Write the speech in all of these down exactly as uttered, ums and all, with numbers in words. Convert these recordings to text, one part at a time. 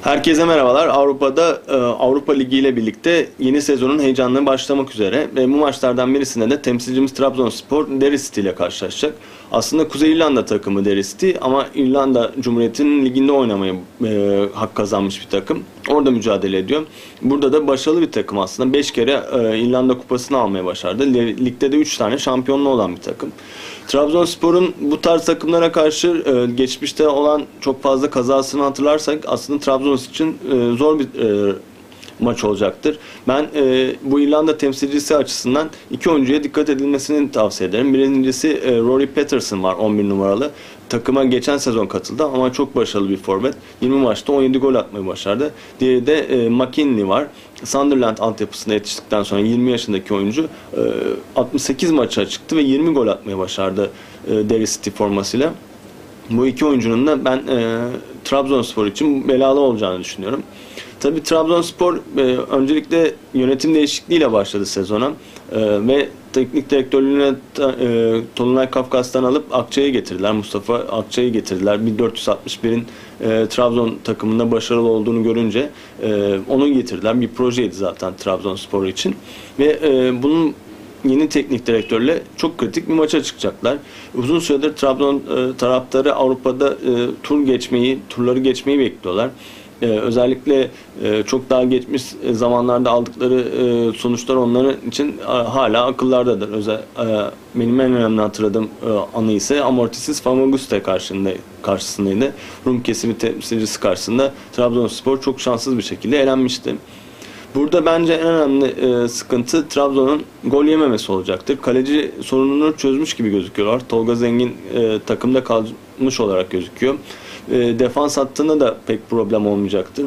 Herkese merhabalar. Avrupa'da e, Avrupa Ligi ile birlikte yeni sezonun heyecanına başlamak üzere ve bu maçlardan birisinde de temsilcimiz Trabzonspor Derry City ile karşılaşacak. Aslında Kuzey İrlanda takımı Derry City ama İrlanda Cumhuriyeti'nin liginde oynamaya e, hak kazanmış bir takım. Orada mücadele ediyor. Burada da başarılı bir takım aslında. beş kere e, İrlanda Kupası'nı almaya başardı. Ligde de üç tane şampiyonluğu olan bir takım. Trabzonspor'un bu tarz takımlara karşı e, geçmişte olan çok fazla kazasını hatırlarsak aslında Trabzon için e, zor bir e, maç olacaktır. Ben e, bu İrlanda temsilcisi açısından iki oyuncuya dikkat edilmesini tavsiye ederim. Birincisi e, Rory Patterson var, on bir numaralı. Takıma geçen sezon katıldı ama çok başarılı bir forvet. yirmi maçta on yedi gol atmayı başardı. Diğeri de e, McKinley var. Sunderland altyapısına yetiştikten sonra yirmi yaşındaki oyuncu e, altmış sekiz maça çıktı ve yirmi gol atmayı başardı e, Derry City formasıyla. Bu iki oyuncunun da ben e, Trabzonspor için belalı olacağını düşünüyorum. Tabii Trabzonspor e, öncelikle yönetim değişikliğiyle başladı sezona e, ve teknik direktörlüğüne e, Tolunay Kafkas'tan alıp Akçay'ı getirdiler. Mustafa Akçay'ı getirdiler. bin dört yüz altmış birin e, Trabzon takımında başarılı olduğunu görünce e, onu getirdiler. Bir projeydi zaten Trabzonspor için ve e, bunun yeni teknik direktörle çok kritik bir maça çıkacaklar. Uzun süredir Trabzon e, taraftarı Avrupa'da e, tur geçmeyi, turları geçmeyi bekliyorlar. Ee, özellikle e, çok daha geçmiş zamanlarda aldıkları e, sonuçlar onların için e, hala akıllardadır. Özel, e, benim en önemli hatırladığım e, anı ise Amortisiz Famagusta karşısında, karşısındaydı. Rum kesimi temsilcisi karşısında Trabzonspor çok şanssız bir şekilde elenmişti. Burada bence en önemli e, sıkıntı Trabzon'un gol yememesi olacaktır. Kaleci sorununu çözmüş gibi gözüküyorlar. Tolga Zengin e, takımda kalmış olarak gözüküyor. E, defans hattında da pek problem olmayacaktır.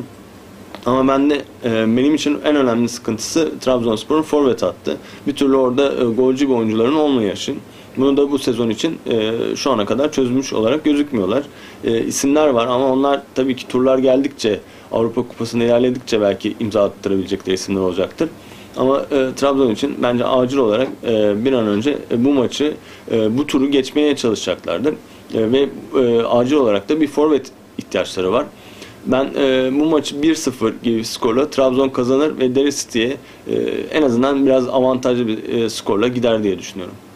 Ama ben de e, benim için en önemli sıkıntısı Trabzonspor'un forvet hattı. Bir türlü orada e, golcü bir oyuncuların olmayışı. Bunu da bu sezon için e, şu ana kadar çözmüş olarak gözükmüyorlar. E, isimler var ama onlar tabii ki turlar geldikçe, Avrupa Kupası'nda ilerledikçe belki imza attırabilecekleri isimler olacaktır. Ama e, Trabzon için bence acil olarak e, bir an önce e, bu maçı, e, bu turu geçmeye çalışacaklardır. E, ve e, acil olarak da bir forvet ihtiyaçları var. Ben e, bu maçı bir sıfır gibi bir skorla Trabzon kazanır ve Derry City'ye e, en azından biraz avantajlı bir e, skorla gider diye düşünüyorum.